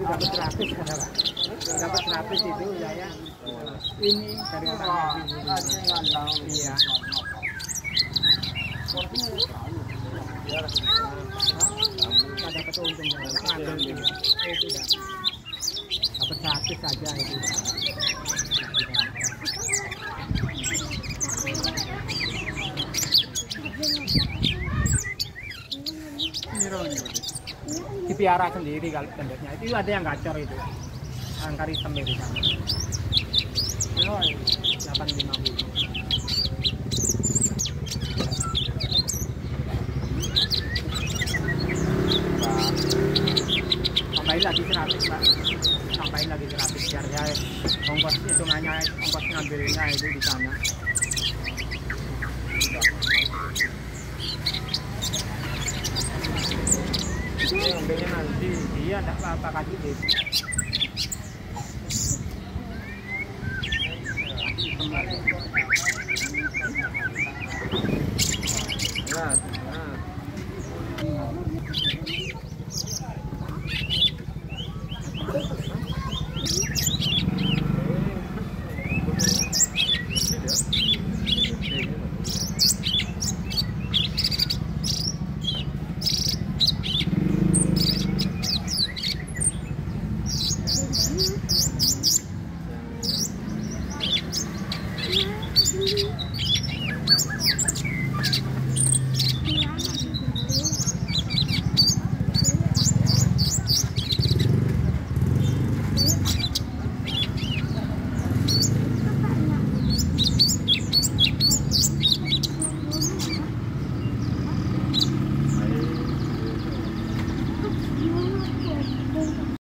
dapat 100 kan Pak? Dapat 100 itu saya ini dari orangnya di iya. Nggak dapat untung ngambil itu tidak dapat 100 saja itu. Dipiara sendiri kalau tendanya itu ada yang gacor itu angkar hitam itu kan. Itu 85.000. Tambahin lagi 100 Pak, tambahin lagi 100 biar saya ongkos hitungannya, ongkos ngambilnya itu di sana. Ini ngambilnya nanti dia tidak apa-apa kasih deh.